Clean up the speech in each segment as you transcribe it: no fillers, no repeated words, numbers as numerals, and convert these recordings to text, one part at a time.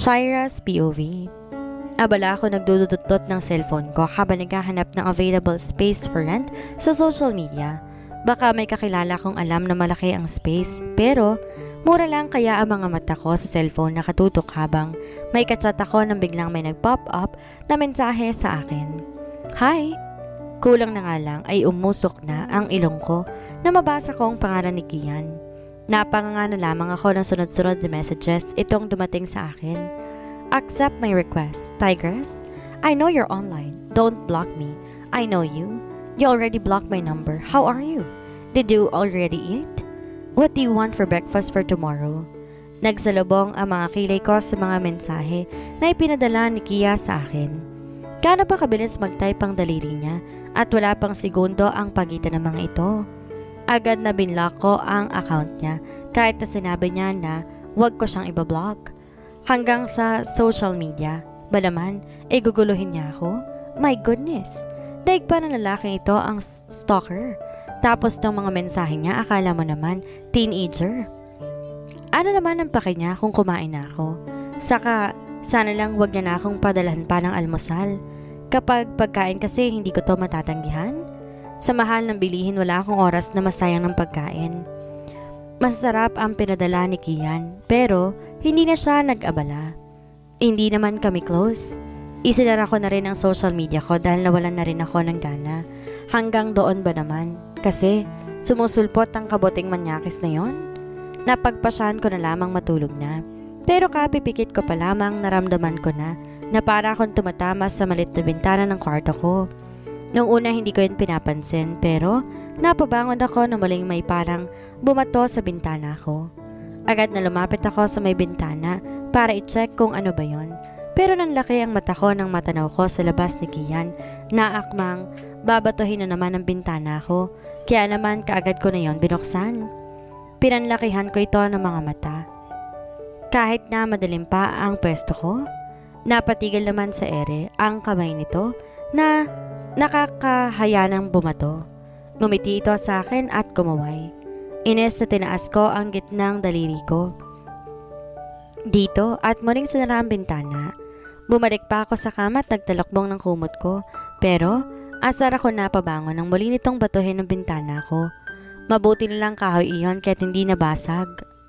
Shira's POV. Abala ako nagdudutot ng cellphone ko habang naghahanap ng available space for rent sa social media. Baka may kakilala kong alam na malaki ang space, pero mura lang kaya ang mga mata ko sa cellphone nakatutok habang may kachat ako nang biglang may nag-pop up na mensahe sa akin. Hi! Kulang na nga lang ay umusok na ang ilong ko na mabasa ko ang pangalan ni Kian. Napanganga na lamang ako ng sunod-sunod na messages itong dumating sa akin. Accept my request, Tigress. I know you're online. Don't block me. I know you. You already blocked my number. How are you? Did you already eat? What do you want for breakfast for tomorrow? Nagsalubong ang mga kilay ko sa mga mensahe na ipinadala ni Kia sa akin. Gaano ba kabilis mag-type ang daliri niya at wala pang segundo ang pagitan ng mga ito? Agad na binlock ko ang account niya kahit na sinabi niya na huwag ko siyang ibablock. Hanggang sa social media, ba naman, guguluhin niya ako? My goodness! Daig pa ng lalaking ito ang stalker. Tapos ng mga mensahe niya, akala mo naman, teenager. Ano naman ang pake niya kung kumain na ako? Saka, sana lang wag niya na akong padalhan pa ng almusal. Kapag pagkain kasi hindi ko to matatanggihan. Sa mahal ng bilihin wala akong oras na masayang ng pagkain. Masasarap ang pinadala ni Kian, pero hindi na siya nag-abala. Hindi naman kami close. Isinara ko na rin ang social media ko dahil nawalan na rin ako ng gana. Hanggang doon ba naman? Kasi sumusulpot ang kaboting manyakis na yon. Napagpasyahan ko na lamang matulog na. Pero kapipikit ko pa lamang naramdaman ko na para akong tumatama sa malit na bintana ng kwarto ko. Noong una hindi ko yun pinapansin pero napabangon ako na muling may parang bumato sa bintana ko. Agad na lumapit ako sa may bintana para i-check kung ano ba yon. Pero nanlaki ang mata ko nang matanaw ko sa labas ni Kian na akmang babatuhin na naman ang bintana ko. Kaya naman kaagad ko na yon binuksan. Pinanlakihan ko ito ng mga mata. Kahit na madilim pa ang pwesto ko, napatigil naman sa ere ang kamay nito na nakakahayanang bumato. Ngumiti ito sa akin at kumaway. Ines na tinaas ko ang gitnang daliri ko dito at muling sinara ang bintana. Bumalik pa ako sa kama at nagtalakbong ng kumot ko, pero asar ako napabangon nang muli nitong batuhin ang bintana ko. Mabuti na lang kahoy iyon kahit hindi nabasag.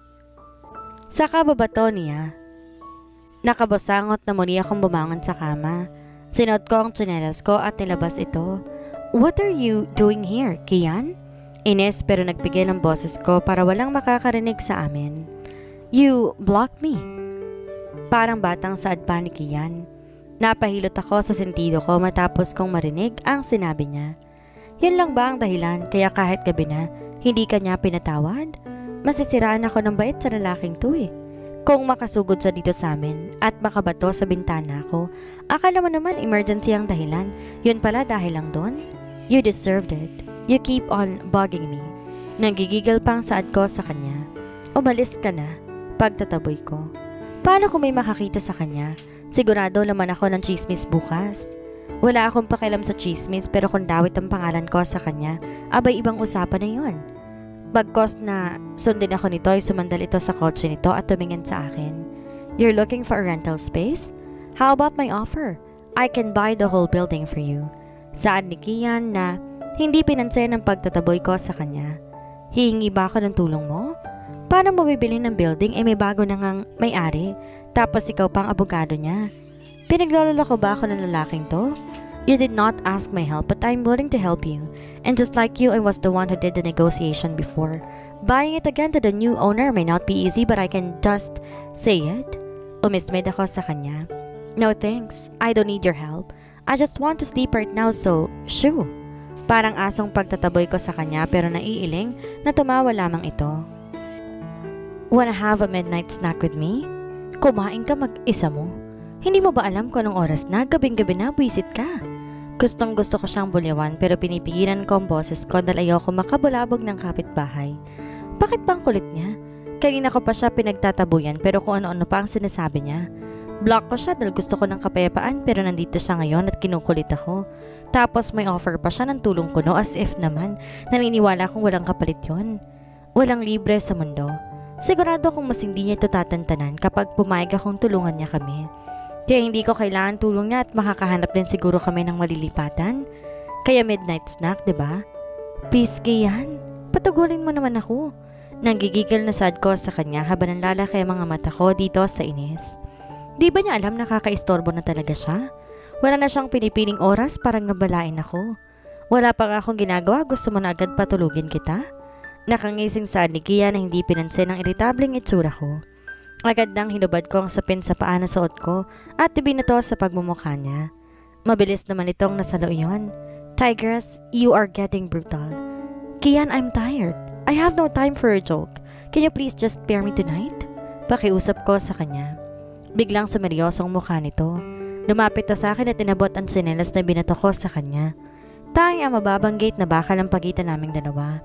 Sa kababato niya, nakabusangot na muli akong bumangon sa kama. Sinuot ko ang tsinelas ko at nilabas ito. What are you doing here, Kian? Ines pero nagpigil ang boses ko para walang makakarinig sa amin. You blocked me. Parang batang saad pa ni Kian. Napahilot ako sa sentido ko matapos kong marinig ang sinabi niya. Yan lang ba ang dahilan kaya kahit gabi na, hindi ka niya pinatawad? Masisiraan ako ng bait sa lalaking to eh. Kung makasugod siya dito sa amin at makabato sa bintana ko, akala mo naman emergency ang dahilan. Yun pala dahil lang doon? You deserved it. You keep on bugging me. Nanggigigil pang saad ko sa kanya. Umalis ka na. Pagtataboy ko. Paano kung may makakita sa kanya? Sigurado laman ako ng chismis bukas. Wala akong pakialam sa chismis pero kung dawit ang pangalan ko sa kanya, abay ibang usapan na yun. Bagkos na sundin ako nito ay sumandal ito sa kotse nito at tumingin sa akin. You're looking for a rental space? How about my offer? I can buy the whole building for you. Saan ni Kian na hindi pinansin ang pagtataboy ko sa kanya. Hihingi ba ako ng tulong mo? Paano mo bibili ng building may bago na ngang may-ari tapos ikaw pang abogado niya? Pinaglololo ko ba ako ng lalaking to? You did not ask my help but I'm willing to help you. And just like you, I was the one who did the negotiation before. Buying it again to the new owner may not be easy but I can just say it. Umismid ako sa kanya. No thanks, I don't need your help. I just want to sleep right now so, shoo. Parang asong pagtataboy ko sa kanya pero naiiling na tumawa lamang ito. Wanna have a midnight snack with me? Kumain ka mag-isa mo. Hindi mo ba alam kung anong oras na? Gabing-gabi na, buwisit ka. Gustong gusto ko siyang bulyawan pero pinipigilan ko ang boses ko dahil ayoko makabulabog ng kapitbahay. Bakit bang kulit niya? Kanina ko pa siya pinagtatabuyan pero kung ano-ano pa ang sinasabi niya. Block ko siya dahil gusto ko ng kapayapaan pero nandito siya ngayon at kinukulit ako. Tapos may offer pa siya ng tulong kuno as if naman naniniwala kong walang kapalit yon. Walang libre sa mundo. Sigurado kung mas hindi niya ito tatantanan kapag pumayag akong tulungan niya kami. Kaya hindi ko kailangan tulong niya at makakahanap din siguro kami ng malilipatan. Kaya midnight snack, diba? Please, Kian, patugulin mo naman ako. Nanggigigil na sad ko sa kanya habang nanlalaki ang mga mata ko dito sa inis. Di ba niya alam na kakaistorbo na talaga siya? Wala na siyang pinipiling oras para ngabalain ako. Wala pa nga akong ginagawa, gusto mo na agad patulugin kita? Nakangising sad ni Kian na hindi pinansin ang iritableng itsura ko. Agad nang hinubad ko ang sapin sa paa na suot ko at ibinato sa pagmumukha niya. Mabilis naman itong nasalo iyon. Tigress, you are getting brutal. Kian, I'm tired. I have no time for a joke. Can you please just spare me tonight? Pakiusap ko sa kanya. Biglang sumeryosong mukha nito. Lumapit to sa akin at inabot ang tsinelas na binato ko sa kanya. Tanging ang mababang gate na bakal ang pagitan naming dalawa.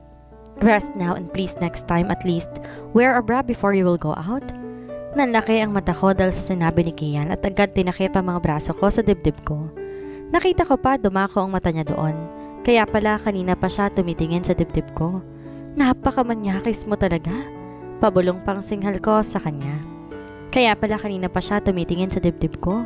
Rest now and please next time at least wear a bra before you will go out. Nanlaki ang mata ko dahil sa sinabi ni Kian at agad tinakip ang mga braso ko sa dibdib ko. Nakita ko pa dumako ang mata niya doon. Kaya pala kanina pa siya tumitingin sa dibdib ko. Napakamanyakis mo talaga. Pabulong pang singhal ko sa kanya. Kaya pala kanina pa siya tumitingin sa dibdib ko.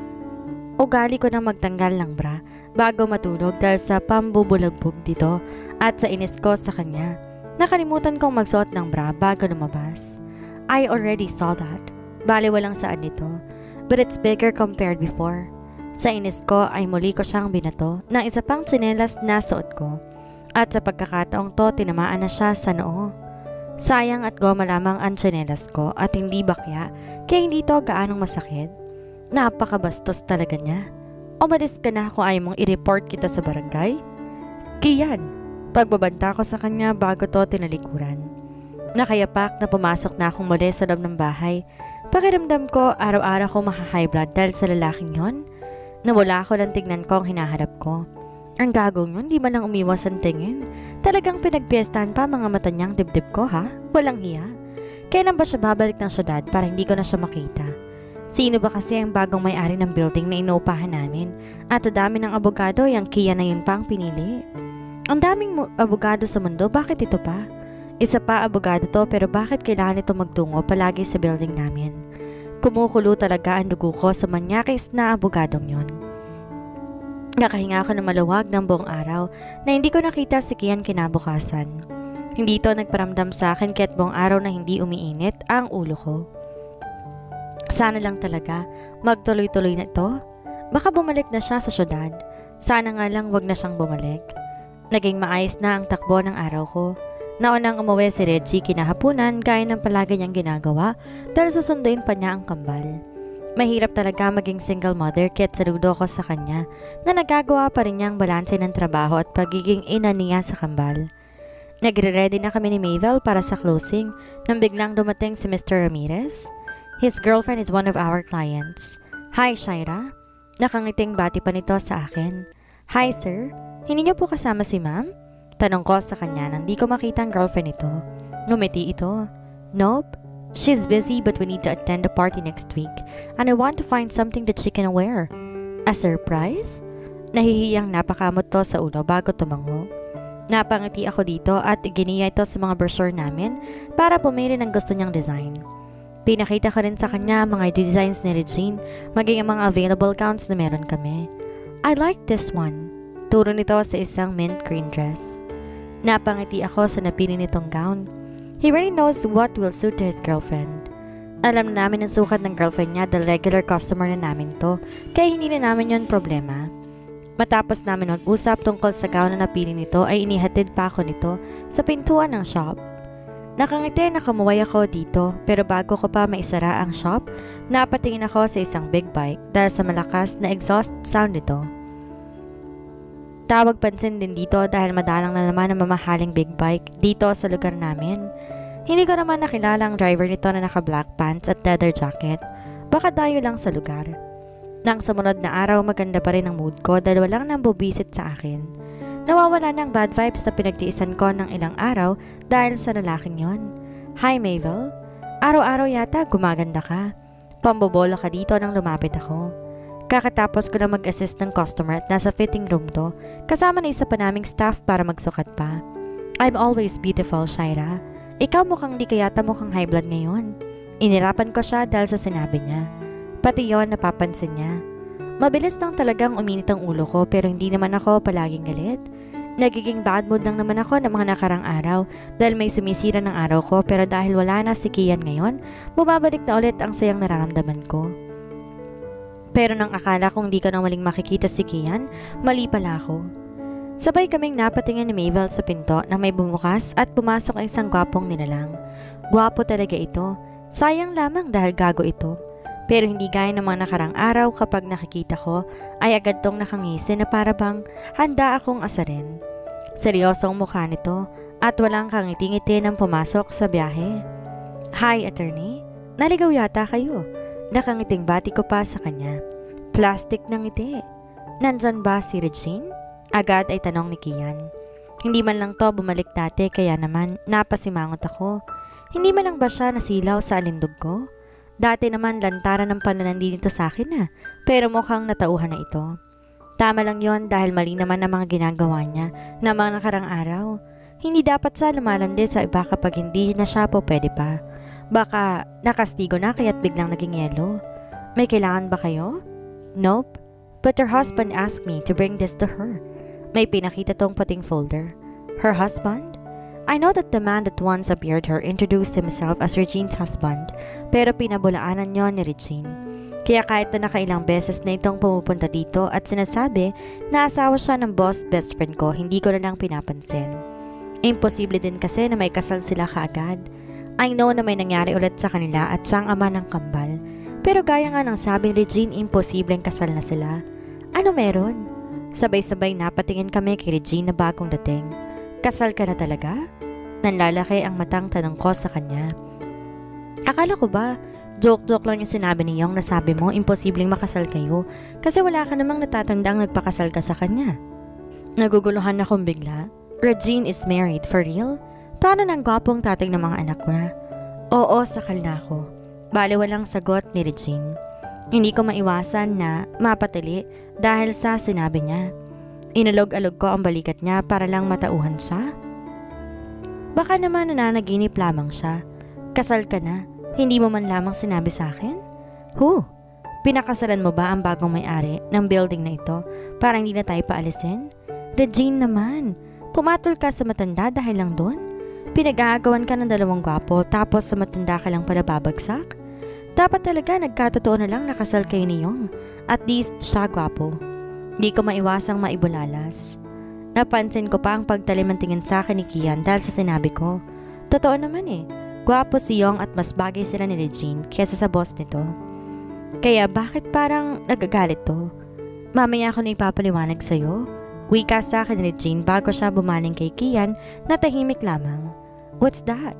Ugali ko na magtanggal ng bra bago matulog dahil sa pambubulagbog dito at sa inis ko sa kanya. Nakalimutan kong magsuot ng bra bago lumabas. I already saw that. Bale walang saan nito. But it's bigger compared before. Sa inis ko ay muli ko siyang binato ng isa pang tsinelas na suot ko. At sa pagkakataong to tinamaan na siya sa noo. Sayang at goma lamang ang tsinelas ko at hindi bakya kaya hindi to gaanong masakit. Napakabastos talaga niya. Umalis ka na kung ayaw mong i-report kita sa barangay. Kian, pagbabanta ko sa kanya bago to tinalikuran. Nakayapak na pumasok na akong muli sa loob ng bahay. Pakiramdam ko araw-araw ko maka-high blood dahil sa lalaking yon. Nawala ako ng tignan ko ang hinaharap ko. Ang gagong yun, di man lang umiwas ang tingin. Talagang pinagpiestahan pa mga mata niyang dibdib ko ha? Walang hiya. Kailan ba siya babalik ng syudad para hindi ko na siya makita? Sino ba kasi ang bagong may-ari ng building na inuupahan namin? At sa dami ng abogado, yung Kian na yun pa ang pinili. Ang daming abogado sa mundo, bakit ito pa? Isa pa abogado to pero bakit kailangan ito magtungo palagi sa building namin? Kumukulo talaga ang dugo ko sa manyakis na abogadong yon. Nakahinga ako ng maluwag ng buong araw na hindi ko nakita si Kian kinabukasan. Hindi ito nagparamdam sa akin kahit buong araw na hindi umiinit ang ulo ko. Sana lang talaga magtuloy-tuloy na ito. Baka bumalik na siya sa syudad. Sana nga lang wag na siyang bumalik. Naging maayos na ang takbo ng araw ko. Naunang umuwi si Reggie kinahapunan gaya ng palagi niyang ginagawa dahil susunduin pa niya ang kambal. Mahirap talaga maging single mother kaya't saludo ko sa kanya na nagagawa pa rin niyang balanse ng trabaho at pagiging ina niya sa kambal. Nagre-ready na kami ni Mabel para sa closing nang biglang dumating si Mr. Ramirez. His girlfriend is one of our clients. Hi, Shaira. Nakangiting bati pa nito sa akin. Hi, sir. Hindi niyo po kasama si ma'am? Tanong ko sa kanya nang di ko makita ang girlfriend nito. Ngumiti ito. Nope. She's busy but we need to attend the party next week and I want to find something that she can wear. A surprise? Nahihiyang napakamot to sa ulo bago tumango. Napangiti ako dito at iginiya ito sa mga brochure namin para pumili ng gusto niyang design. Pinakita ko rin sa kanya mga designs ni Regine maging ang mga available gowns na meron kami. I like this one. Turo nito sa isang mint green dress. Napangiti ako sa napili nitong gown. He really knows what will suit to his girlfriend. Alam namin ang sukat ng girlfriend niya dahil regular customer na namin to, kaya hindi na namin yon problema. Matapos namin mag-usap tungkol sa gown na napili nito ay inihatid pa ako nito sa pintuan ng shop. Nakangiti na kamuway ako dito pero bago ko pa maisara ang shop, napatingin ako sa isang big bike dahil sa malakas na exhaust sound nito. Tawag pansin din dito dahil madalang na naman ang mamahaling big bike dito sa lugar namin. Hindi ko naman nakilala ang driver nito na naka black pants at leather jacket. Baka dayo lang sa lugar. Nang sumunod na araw maganda pa rin ang mood ko dahil walang nambubisit sa akin. Nawawala ng bad vibes na pinagtiisan ko ng ilang araw dahil sa lalaking yon. Hi Mabel, araw-araw yata gumaganda ka. Pambobolo ka dito nang lumapit ako. Kakatapos ko na mag-assist ng customer at nasa fitting room to, kasama na isa pa naming staff para magsukat pa. I'm always beautiful, Shaira. Ikaw mukhang di kayata mukhang high blood ngayon. Inirapan ko siya dahil sa sinabi niya. Pati yon napapansin niya. Mabilis lang talagang uminit ang ulo ko pero hindi naman ako palaging galit. Nagiging bad mood lang naman ako ng mga nakarang araw dahil may sumisira ng araw ko pero dahil wala na si Kian ngayon, bumabalik na ulit ang sayang nararamdaman ko. Pero nang akala kong di ko nang maling makikita si Kian, mali pala ako. Sabay kaming napatingin ni Mabel sa pinto na may bumukas at pumasok ang isang gwapong nilalang. Gwapo talaga ito. Sayang lamang dahil gago ito. Pero hindi gaya ng mga nakarang araw kapag nakikita ko ay agad tong nakangisi na para bang handa akong asarin. Seryosong mukha nito at walang kangiti-ngiti nang pumasok sa biyahe. Hi, attorney. Naligaw yata kayo. Nakangiting bati ko pa sa kanya. Plastic ng ngiti. Nandyan ba si Regine? Agad ay tanong ni Kian. Hindi man lang to bumalik dati kaya naman napasimangot ako. Hindi man lang ba siya nasilaw sa alindog ko? Dati naman lantaran ng pananandi nito sa akin na, pero mukhang natauhan na ito. Tama lang yon dahil mali naman ang mga ginagawa niya na mga nakarang araw. Hindi dapat siya lumalandi sa iba kapag hindi na siya po pwede pa. Baka nakastigo na kaya't biglang naging yelo. May kailangan ba kayo? Nope. But her husband asked me to bring this to her. May pinakita tong puting folder. Her husband? I know that the man that once appeared her introduced himself as Regine's husband, pero pinabulaanan niyo ni Regine. Kaya kahit na nakailang beses na itong pumupunta dito at sinasabi na asawa siya ng boss best friend ko, hindi ko na lang pinapansin. Imposible din kasi na may kasal sila kaagad. I know na may nangyari ulit sa kanila at siyang ama ng kambal. Pero gaya nga ng sabi ni Regine, imposibleng kasal na sila. Ano meron? Sabay-sabay napatingin kami kay Regine na bagong dating. Kasal ka na talaga? Nanlalaki ang matang tanong ko sa kanya. Akala ko ba, joke-joke lang yung sinabi ni Yong na sabi mo imposibleng makasal kayo kasi wala ka namang natatandang nagpakasal ka sa kanya. Naguguluhan akong bigla. Regine is married, for real? Paano nang gwapong tatay ng mga anak ko na? Oo, sakal na ako. Bale walang sagot ni Regine. Hindi ko maiwasan na mapatili dahil sa sinabi niya. Inalog-alog ko ang balikat niya para lang matauhan siya. Baka naman nananaginip lamang siya. Kasal ka na, hindi mo man lamang sinabi sa akin? Pinakasalan mo ba ang bagong may-ari ng building na ito para hindi na tayo paalisin? Regine naman, pumatol ka sa matanda dahil lang doon? Pinag-aagawan ka ng dalawang gwapo tapos sa matanda ka lang pala babagsak? Dapat talaga nagkatotoo na lang nakasal kayo ni Yong. At least siya gwapo. Di ko maiwasang maibulalas. Napansin ko pa ang pagtalim ng tingin sa akin ni Kian dahil sa sinabi ko. Totoo naman gwapo si Yong at mas bagay sila ni Regine kesa sa boss nito. Kaya bakit parang nagagalit to? Mamaya ako na ipapaliwanag sa'yo. Wika sa akin ni Regine bago siya bumaling kay Kian na tahimik lamang. What's that?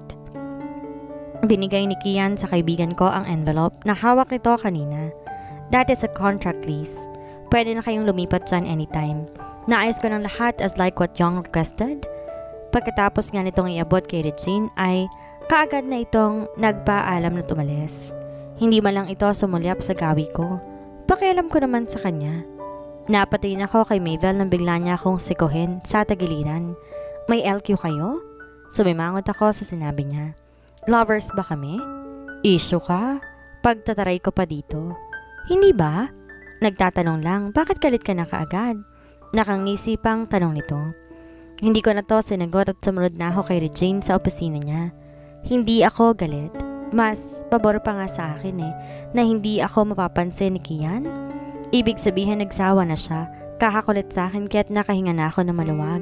Binigay ni Kian sa kaibigan ko ang envelope na hawak nito kanina. That is a contract lease. Pwede na kayong lumipat dyan anytime. Naayos ko ng lahat as like what Yong requested. Pagkatapos nga nitong iabot kay Regine ay kaagad na itong nagpaalam na tumalis. Hindi man lang ito sumulyap sa gawi ko. Pakialam ko naman sa kanya. Napatingin ako kay Mabel nang bigla niya akong sikohin sa tagiliran. May LQ kayo? Sumimangot ako sa sinabi niya. Lovers ba kami? Issue ka? Pagtataray ko pa dito. Hindi ba? Nagtatanong lang, bakit galit ka na kaagad? Nakangisi pang tanong nito. Hindi ko na to sinagot at sumunod na ako kay Regine sa opisina niya. Hindi ako galit. Mas pabor pa nga sa akin na hindi ako mapapansin ni Kian. Ibig sabihin nagsawa na siya, kakakulit sa akin kaya't nakahinga na ako na maluwag.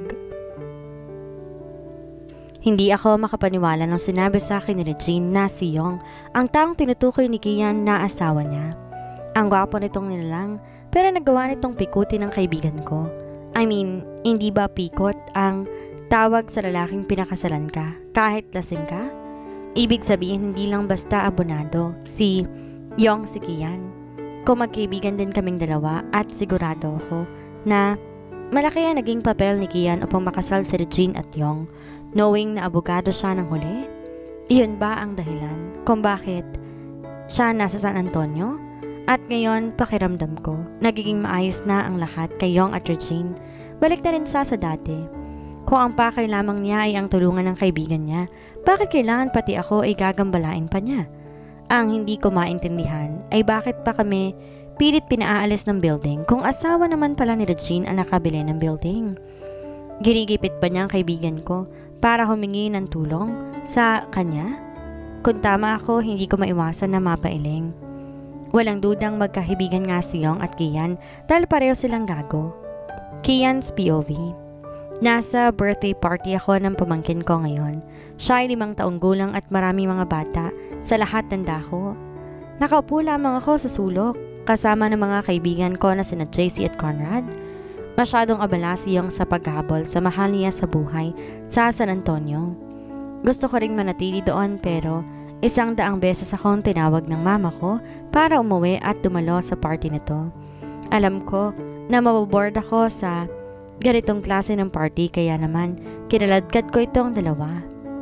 Hindi ako makapaniwala nung sinabi sa akin ni Regine na si Yong ang taong tinutukoy ni Kian na asawa niya. Ang gwapo nitong nilalang pero nagawa nitong pikutin ng kaibigan ko. I mean, hindi ba pikot ang tawag sa lalaking pinakasalan ka kahit lasing ka? Ibig sabihin hindi lang basta abonado si Yong si Kian. Kung magkaibigan din kaming dalawa at sigurado ako na malaki ang naging papel ni Kian upang makasal si Regine at Yong knowing na abogado siya ng huli. Iyon ba ang dahilan kung bakit siya nasa San Antonio? At ngayon, pakiramdam ko, nagiging maayos na ang lahat kay Yong at Regine. Balik na rin siya sa dati. Kung ang pakay lamang niya ay ang tulungan ng kaibigan niya, bakit kailangan pati ako ay gagambalain pa niya? Ang hindi ko maintindihan ay bakit pa kami pilit pinaalis ng building kung asawa naman pala ni Regine ang nakabili ng building. Ginigipit pa niya ang kaibigan ko para humingi ng tulong sa kanya? Kung tama ako, hindi ko maiwasan na mapailing. Walang dudang magkahibigan nga si Young at Kian dahil pareho silang gago. Kian's POV. Nasa birthday party ako ng pamangkin ko ngayon. Siya ay 5 taong gulang at marami mga bata sa lahat ng dako. Nakaupo lamang ako sa sulok kasama ng mga kaibigan ko na sina JC at Conrad. Masyadong abala si Young sa paghabol sa mahal niya sa buhay sa San Antonio. Gusto ko ring manatili doon pero 100 beses akong tinawag ng mama ko para umuwi at dumalo sa party nito. Alam ko na maboboard ako sa ganitong klase ng party kaya naman kinaladkad ko itong dalawa.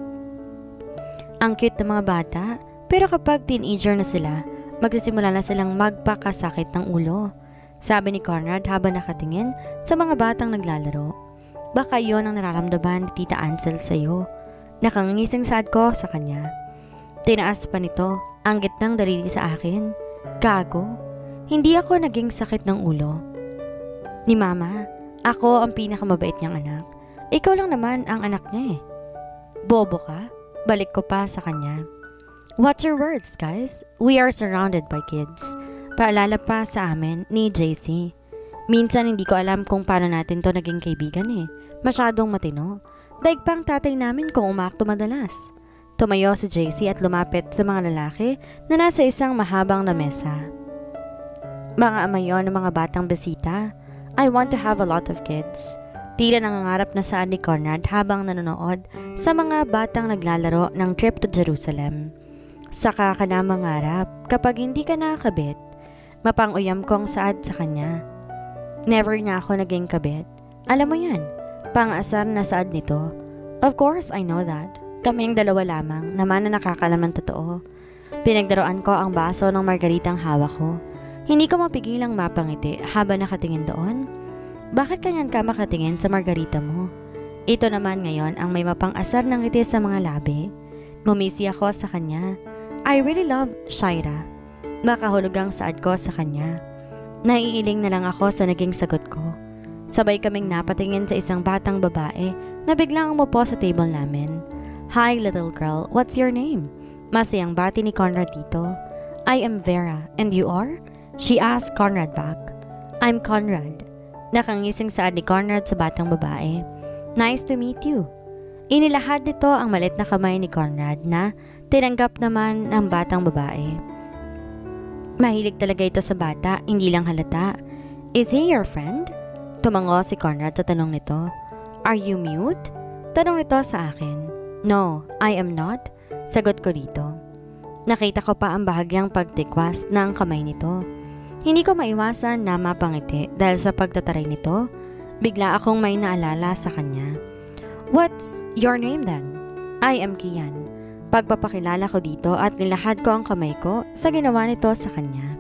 Ang cute ng mga bata pero kapag teenager na sila, magsisimula na silang magpakasakit ng ulo. Sabi ni Conrad habang nakatingin sa mga batang naglalaro. Baka yon ang nararamdaman ni Tita Ansel sa'yo. Nakangising saad ko sa kanya. Tinaas pa nito ang gitnang daliri sa akin. Gago, hindi ako naging sakit ng ulo. Ni Mama, ako ang pinakamabait niyang anak. Ikaw lang naman ang anak niya eh. Bobo ka? Balik ko pa sa kanya. Watch your words, guys. We are surrounded by kids. Paalala pa sa amin ni JC. Minsan hindi ko alam kung paano natin to naging kaibigan eh. Masyadong matino. Daig pang tatay namin kung umakto madalas. Tumayo si JC at lumapit sa mga lalaki na nasa isang mahabang na mesa. Mga ama yon ng mga batang besita. I want to have a lot of kids. Tila nangangarap na saan ni Conrad habang nanonood sa mga batang naglalaro ng trip to Jerusalem. Saka ka na mangarap kapag hindi ka nakakabit. Mapanguyam kong saad sa kanya. Never nga ako naging kabit. Alam mo yan, pang-asar na saad nito. Of course, I know that. Kaming dalawa lamang naman na nakakalam ng totoo. Pinagdaroan ko ang baso ng margaritang hawak ko. Hindi ko mapigilang mapangiti habang nakatingin doon. Bakit kanyan ka makatingin sa margarita mo? Ito naman ngayon ang may mapang-asar ng ngiti sa mga labi. Ngumisi ako sa kanya. I really love Shaira. Makahulog ang saad ko sa kanya. Naiiling na lang ako sa naging sagot ko. Sabay kaming napatingin sa isang batang babae na biglang umupo sa table namin. Hi little girl, what's your name? Masayang bati ni Conrad dito. I am Vera, and you are? She asked Conrad back. I'm Conrad. Nakangising saad ni Conrad sa batang babae. Nice to meet you. Inilahad nito ang malit na kamay ni Conrad na tinanggap naman ng batang babae. Mahilig talaga ito sa bata, hindi lang halata. Is he your friend? Tumango si Conrad sa tanong nito. Are you mute? Tanong nito sa akin. No, I am not. Sagot ko dito. Nakita ko pa ang bahagyang pagtikwas ng kamay nito. Hindi ko maiwasan na mapangiti dahil sa pagtataray nito, bigla akong may naalala sa kanya. What's your name then? I am Kian. Pagpapakilala ko dito at nilahad ko ang kamay ko sa ginawa nito sa kanya.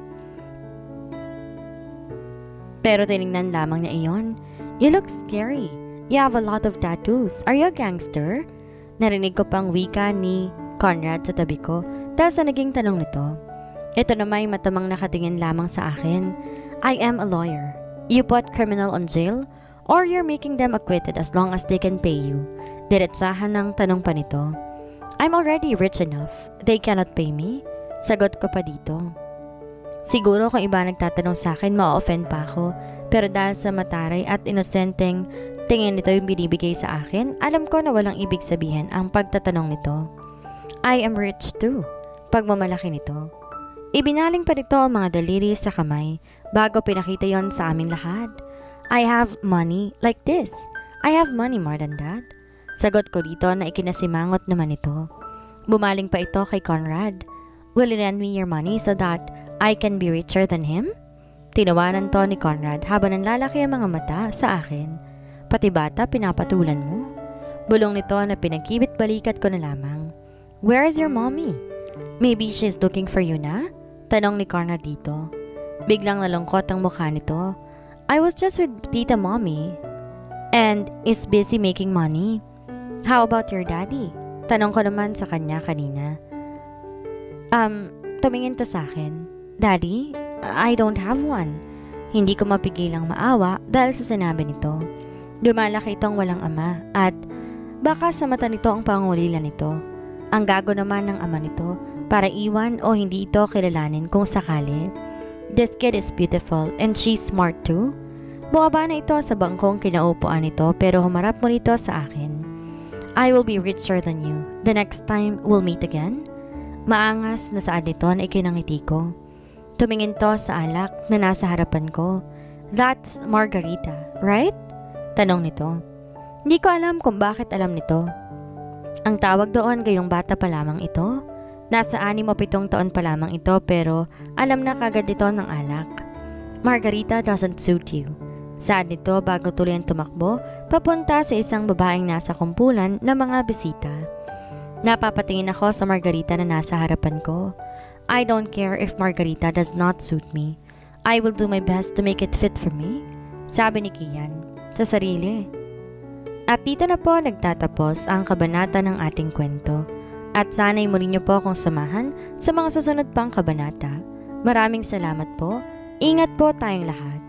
Pero tinignan lamang niya iyon. You look scary. You have a lot of tattoos. Are you a gangster? Narinig ko pang wika ni Conrad sa tabi ko dahil sa naging tanong nito. Ito na may matamang nakatingin lamang sa akin. I am a lawyer. You put criminal on jail or you're making them acquitted as long as they can pay you. Diretsahan ng tanong pa nito. I'm already rich enough. They cannot pay me. Sagot ko pa dito. Siguro kung iba nagtatanong sa akin, ma-offend pa ako. Pero dahil sa mataray at inosenteng tingin nito yung binibigay sa akin, alam ko na walang ibig sabihin ang pagtatanong nito. I am rich too. Pagmamalaki nito. Ibinaling pa nito ang mga daliri sa kamay bago pinakita yon sa aming lahat. I have money like this. I have money more than that. Sagot ko dito na ikinasimangot naman ito. Bumaling pa ito kay Conrad. Will you lend me your money so that I can be richer than him? Tinawanan to ni Conrad habang nanlalaki ang mga mata sa akin. Pati bata pinapatulan mo. Bulong nito na pinagkibit balikat ko na lamang. Where is your mommy? Maybe she's looking for you na? Tanong ni Conrad dito. Biglang nalungkot ang mukha nito. I was just with Tita Mommy. and is busy making money. How about your daddy? Tanong ko naman sa kanya kanina. Tumingin to sa akin. Daddy, I don't have one. Hindi ko mapigilang maawa dahil sa sinabi nito. Lumalaki itong walang ama at baka sa mata nito ang pangulila nito. Ang gago naman ng ama nito para iwan o hindi ito kilalanin kung sakali. This kid is beautiful and she's smart too. Bumaba na ito sa bangkong kinaupuan nito pero humarap mo nito sa akin. I will be richer than you. The next time we'll meet again. Maangas na saad nito na ikinangiti ko. Tumingin to sa alak na nasa harapan ko. That's margarita, right? Tanong nito. Hindi ko alam kung bakit alam nito. Ang tawag doon gayong bata pa lamang ito. Nasa 6 o 7 taon pa lamang ito pero alam na kagad ito ng alak. Margarita doesn't suit you. Saad nito bago tuloy tumakbo papunta sa isang babaeng nasa kumpulan ng mga bisita. Napapatingin ako sa margarita na nasa harapan ko. I don't care if margarita does not suit me. I will do my best to make it fit for me. Sabi ni Kian sa sarili. At dito na po nagtatapos ang kabanata ng ating kwento. At sana'y muli niyo po akong samahan sa mga susunod pang kabanata. Maraming salamat po. Ingat po tayong lahat.